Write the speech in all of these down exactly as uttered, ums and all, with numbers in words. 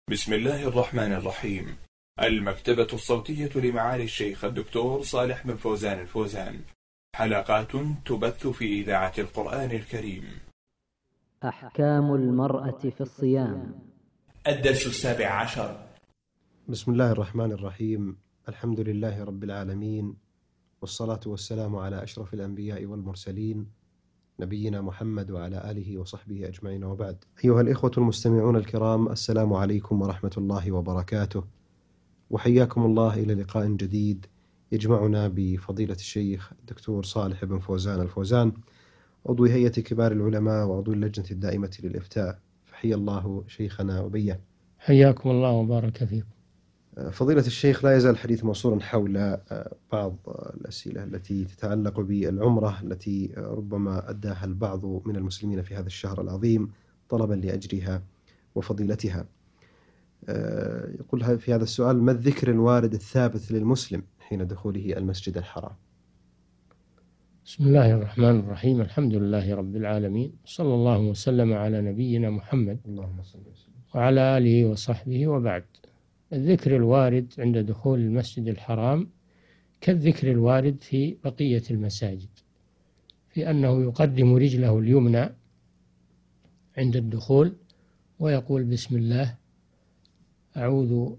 بسم الله الرحمن الرحيم. المكتبة الصوتية لمعالي الشيخ الدكتور صالح بن فوزان الفوزان، حلقات تبث في إذاعة القرآن الكريم. أحكام المرأة في الصيام. الدرس السابع عشر. بسم الله الرحمن الرحيم. الحمد لله رب العالمين، والصلاة والسلام على أشرف الأنبياء والمرسلين، نبينا محمد وعلى آله وصحبه أجمعين، وبعد. أيها الإخوة المستمعون الكرام، السلام عليكم ورحمة الله وبركاته، وحياكم الله إلى لقاء جديد يجمعنا بفضيلة الشيخ الدكتور صالح بن فوزان الفوزان، عضو هيئة كبار العلماء وعضو اللجنة الدائمة للإفتاء. فحيا الله شيخنا وبيه. حياكم الله وبارك فيكم. فضيلة الشيخ، لا يزال الحديث موصولا حول بعض الأسئلة التي تتعلق بالعمرة التي ربما أداها البعض من المسلمين في هذا الشهر العظيم طلبا لأجرها وفضيلتها. يقول في هذا السؤال: ما الذكر الوارد الثابت للمسلم حين دخوله المسجد الحرام؟ بسم الله الرحمن الرحيم. الحمد لله رب العالمين، صلى الله وسلم على نبينا محمد اللهم صل وسلم وعلى آله وصحبه، وبعد. الذكر الوارد عند دخول المسجد الحرام كالذكر الوارد في بقية المساجد، في أنه يقدم رجله اليمنى عند الدخول ويقول بسم الله، أعوذ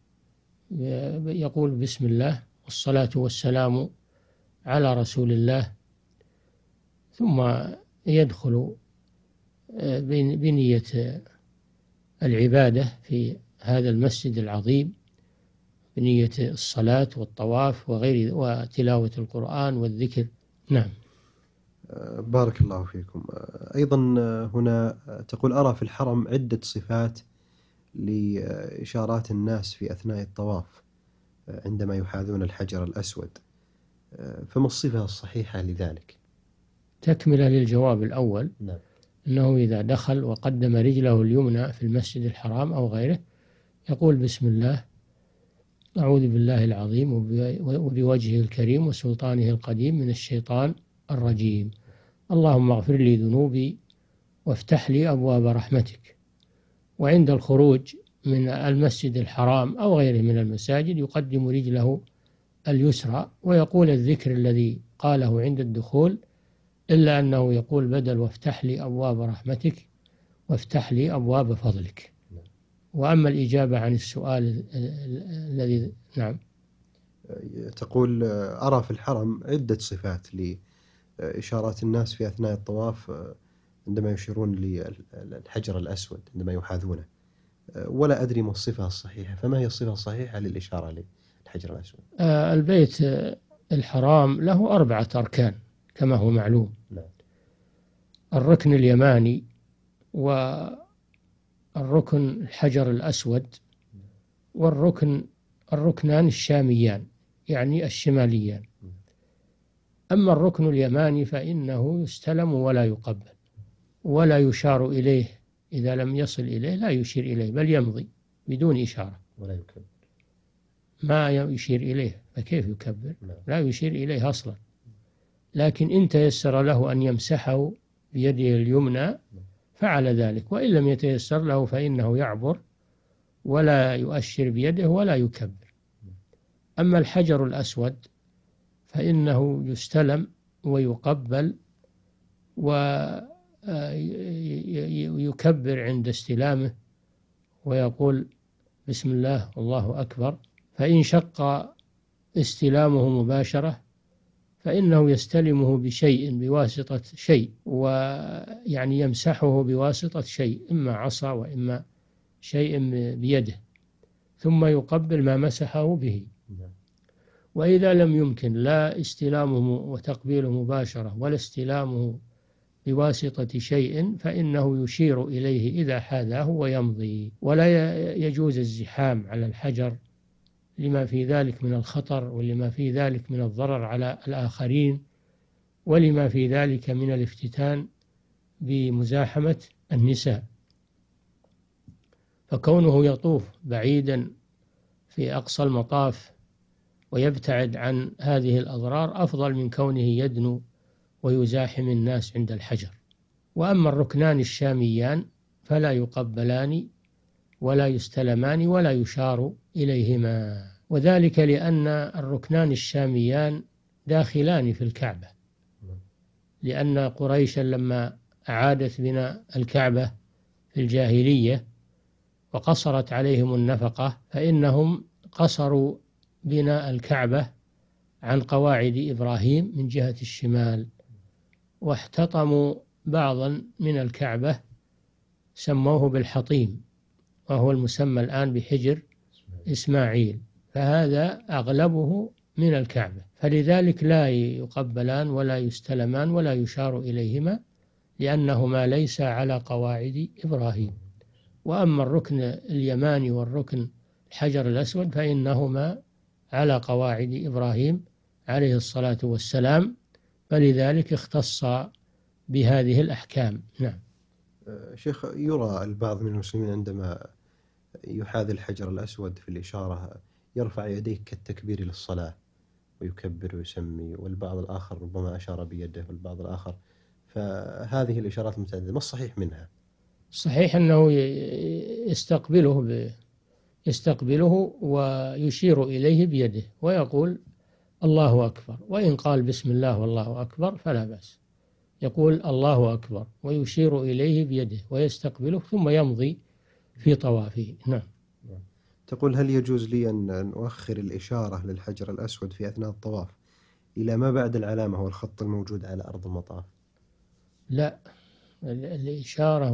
يقول بسم الله والصلاة والسلام على رسول الله، ثم يدخل بنية العبادة في هذا المسجد العظيم، بنية الصلاة والطواف وغير وتلاوة القرآن والذكر. نعم. بارك الله فيكم. أيضا هنا تقول: أرى في الحرم عدة صفات لإشارات الناس في أثناء الطواف عندما يحاذون الحجر الأسود، فما الصفة الصحيحة لذلك؟ تكملة للجواب الأول. نعم. أنه إذا دخل وقدم رجله اليمنى في المسجد الحرام أو غيره يقول بسم الله، أعوذ بالله العظيم وبوجهه الكريم وسلطانه القديم من الشيطان الرجيم، اللهم اغفر لي ذنوبي وافتح لي أبواب رحمتك. وعند الخروج من المسجد الحرام أو غيره من المساجد يقدم رجله اليسرى ويقول الذكر الذي قاله عند الدخول، إلا أنه يقول بدل وافتح لي أبواب رحمتك وافتح لي أبواب فضلك. وأما الإجابة عن السؤال الذي نعم. تقول: أرى في الحرم عدة صفات لإشارات الناس في أثناء الطواف عندما يشيرون للحجر الأسود عندما يحاذونه، ولا أدري ما الصفة الصحيحة، فما هي الصفة الصحيحة للإشارة للحجر الأسود؟ البيت الحرام له أربعة أركان كما هو معلوم. نعم. الركن اليماني، والركن الحجر الأسود، والركن الركنان الشاميان يعني الشماليان. أما الركن اليماني فإنه يستلم ولا يقبل ولا يشار إليه، إذا لم يصل إليه لا يشير إليه بل يمضي بدون إشارة، ولا يكبر، ما يشير إليه، فكيف يكبر؟ نعم. لا يشير إليه أصلا. لكن إن تيسر له أن يمسحه بيده اليمنى فعل ذلك، وإن لم يتيسر له فإنه يعبر ولا يؤشر بيده ولا يكبر. أما الحجر الأسود فإنه يستلم ويقبل ويكبر عند استلامه ويقول بسم الله الله أكبر. فإن شق استلامه مباشرة فإنه يستلمه بشيء بواسطة شيء، ويعني يمسحه بواسطة شيء، إما عصا وإما شيء بيده، ثم يقبل ما مسحه به. وإذا لم يمكن لا استلامه وتقبيله مباشرة ولا استلامه بواسطة شيء فإنه يشير إليه إذا حاذاه ويمضي. ولا يجوز الزحام على الحجر لما في ذلك من الخطر، ولما في ذلك من الضرر على الآخرين، ولما في ذلك من الافتتان بمزاحمة النساء. فكونه يطوف بعيدا في أقصى المطاف ويبتعد عن هذه الأضرار أفضل من كونه يدنو ويزاحم الناس عند الحجر. وأما الركنان الشاميان فلا يقبلان ولا يستلمان ولا يشار إليهما، وذلك لأن الركنان الشاميان داخلان في الكعبة، لأن قريشا لما أعادت بناء الكعبة في الجاهلية وقصرت عليهم النفقة، فإنهم قصروا بناء الكعبة عن قواعد إبراهيم من جهة الشمال، واحتطموا بعضا من الكعبة سموه بالحطيم، وهو المسمى الآن بحجر إسماعيل، فهذا أغلبه من الكعبة، فلذلك لا يقبلان ولا يستلمان ولا يشار إليهما، لأنهما ليس على قواعد إبراهيم. وأما الركن اليماني والركن الحجر الأسود فإنهما على قواعد إبراهيم عليه الصلاة والسلام، فلذلك اختص بهذه الأحكام. نعم. شيخ، يرى البعض من المسلمين عندما يحاذي الحجر الأسود في الإشارة يرفع يديه كالتكبير للصلاة ويكبر ويسمي، والبعض الآخر ربما أشار بيده والبعض الآخر، فهذه الإشارات المتعددة ما الصحيح منها؟ صحيح أنه يستقبله ب... يستقبله ويشير إليه بيده ويقول الله أكبر، وإن قال بسم الله والله أكبر فلا بأس، يقول الله أكبر ويشير إليه بيده ويستقبله ثم يمضي في طوافه. نعم. تقول هل يجوز لي أن أؤخر الإشارة للحجر الأسود في أثناء الطواف إلى ما بعد العلامة والخط الموجود على أرض المطاف؟ لا، الإشارة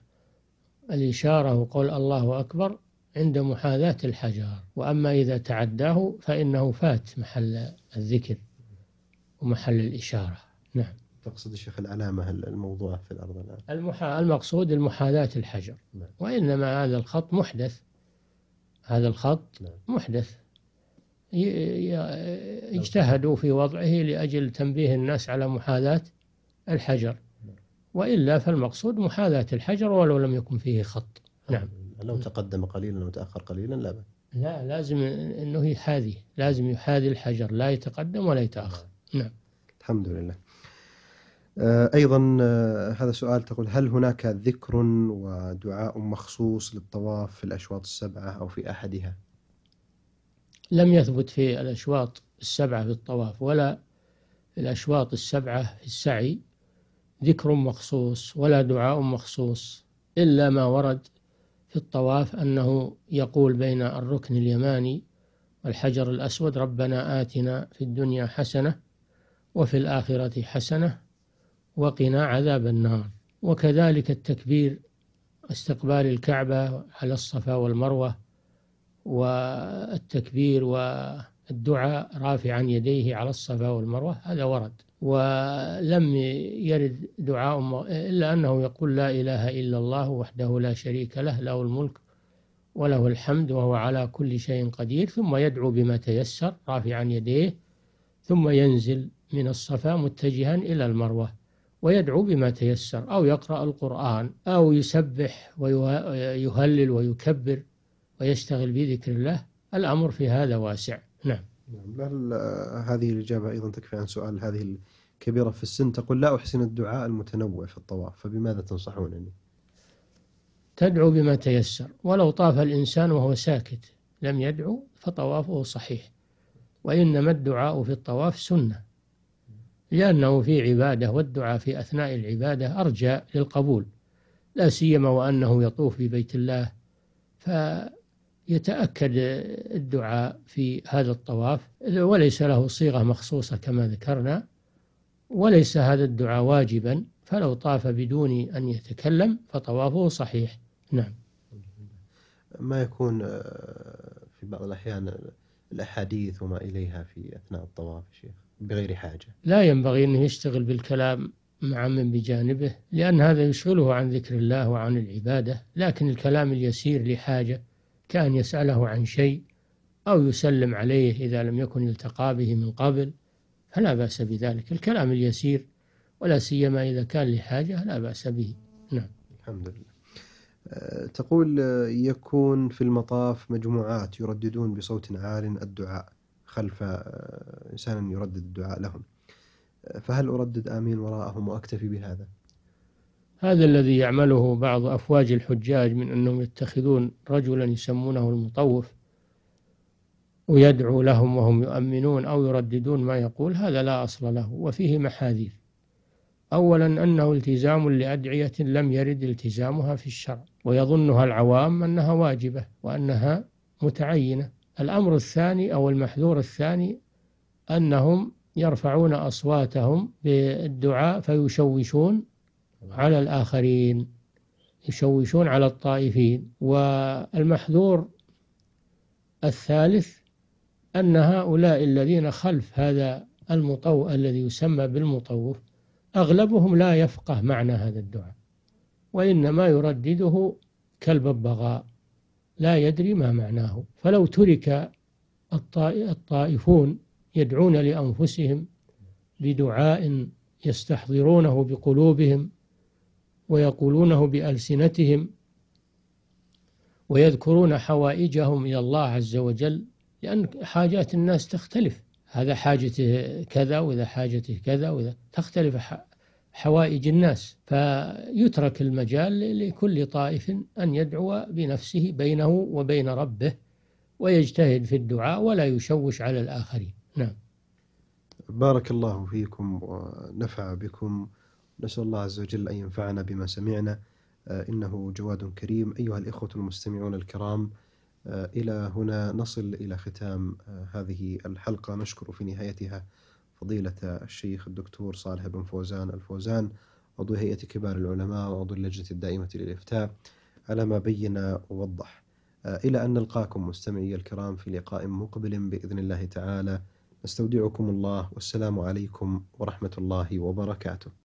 والإشارة وقول الله أكبر عند محاذاة الحجر، وأما إذا تعداه فإنه فات محل الذكر ومحل الإشارة. نعم. تقصد الشيخ العلامة الموضوعة في الأرض الآن؟ المحا... المقصود المحاذاة الحجر. نعم. وإنما هذا الخط محدث، هذا الخط نعم. محدث ي... ي... اجتهدوا في وضعه لأجل تنبيه الناس على محاذاة الحجر، وإلا فالمقصود محاذاة الحجر ولو لم يكن فيه خط. نعم. لو تقدم قليلا وتأخر قليلا لا بأس. لا، لازم أنه يحاذي، لازم يحاذي الحجر، لا يتقدم ولا يتأخر. نعم. الحمد لله. أيضا هذا سؤال، تقول هل هناك ذكر ودعاء مخصوص للطواف في الأشواط السبعة أو في أحدها؟ لم يثبت في الأشواط السبعة في الطواف ولا في الأشواط السبعة في السعي ذكر مخصوص ولا دعاء مخصوص، إلا ما ورد في الطواف أنه يقول بين الركن اليماني والحجر الأسود ربنا آتنا في الدنيا حسنة وفي الآخرة حسنة وقنا عذاب النار. وكذلك التكبير، استقبال الكعبة على الصفا والمروة، والتكبير والدعاء رافعا يديه على الصفا والمروة، هذا ورد. ولم يرد دعاء إلا أنه يقول لا إله إلا الله وحده لا شريك له له الملك وله الحمد وهو على كل شيء قدير، ثم يدعو بما تيسر رافعا يديه، ثم ينزل من الصفا متجها إلى المروة ويدعو بما تيسر، أو يقرأ القرآن أو يسبح ويهلل ويكبر ويشتغل بذكر الله، الأمر في هذا واسع. نعم. هل هذه الإجابة أيضا تكفي عن سؤال هذه الكبيرة في السن؟ تقول لا أحسن الدعاء المتنوع في الطواف، فبماذا تنصحونني؟ تدعو بما تيسر، ولو طاف الإنسان وهو ساكت لم يدعو فطوافه صحيح، وإنما الدعاء في الطواف سنة، لأنه في عبادة، والدعاء في أثناء العبادة أرجى للقبول، لا سيما وأنه يطوف ببيت الله، فيتأكد الدعاء في هذا الطواف، وليس له صيغة مخصوصة كما ذكرنا، وليس هذا الدعاء واجبا، فلو طاف بدون أن يتكلم فطوافه صحيح. نعم. ما يكون في بعض الأحيان الأحاديث وما إليها في أثناء الطواف شيخ بغير حاجة؟ لا ينبغي أنه يشتغل بالكلام مع من بجانبه، لأن هذا يشغله عن ذكر الله وعن العبادة، لكن الكلام اليسير لحاجة كان يسأله عن شيء أو يسلم عليه إذا لم يكن التقى به من قبل فلا بأس بذلك، الكلام اليسير ولا سيما إذا كان لحاجة لا بأس به. نعم. الحمد لله. تقول يكون في المطاف مجموعات يرددون بصوت عال الدعاء خلف إنسان يردد الدعاء لهم، فهل أردد آمين وراءهم وأكتفي بهذا؟ هذا الذي يعمله بعض أفواج الحجاج من أنهم يتخذون رجلا يسمونه المطوف ويدعو لهم وهم يؤمنون أو يرددون ما يقول، هذا لا أصل له وفيه محاذير. أولا أنه التزام لأدعية لم يرد التزامها في الشرع، ويظنها العوام أنها واجبة وأنها متعينة. الأمر الثاني أو المحذور الثاني أنهم يرفعون أصواتهم بالدعاء فيشوشون على الآخرين، يشوشون على الطائفين. والمحذور الثالث أن هؤلاء الذين خلف هذا المطوف الذي يسمى بالمطوف أغلبهم لا يفقه معنى هذا الدعاء، وإنما يردده كالببغاء لا يدري ما معناه. فلو ترك الطائفون يدعون لأنفسهم بدعاء يستحضرونه بقلوبهم ويقولونه بألسنتهم ويذكرون حوائجهم إلى الله عز وجل، لأن حاجات الناس تختلف، هذا حاجته كذا وإذا حاجته كذا وإذا تختلف حوائج الناس، فيترك المجال لكل طائف أن يدعو بنفسه بينه وبين ربه ويجتهد في الدعاء ولا يشوش على الآخرين. نعم. بارك الله فيكم ونفع بكم، نسأل الله عز وجل أن ينفعنا بما سمعنا، إنه جواد كريم. أيها الإخوة المستمعون الكرام، إلى هنا نصل إلى ختام هذه الحلقة. نشكر في نهايتها فضيلة الشيخ الدكتور صالح بن فوزان الفوزان، عضو هيئة كبار العلماء وعضو اللجنة الدائمة للإفتاء، على ما بين ووضح. إلى أن نلقاكم مستمعي الكرام في لقاء مقبل بإذن الله تعالى، نستودعكم الله، والسلام عليكم ورحمة الله وبركاته.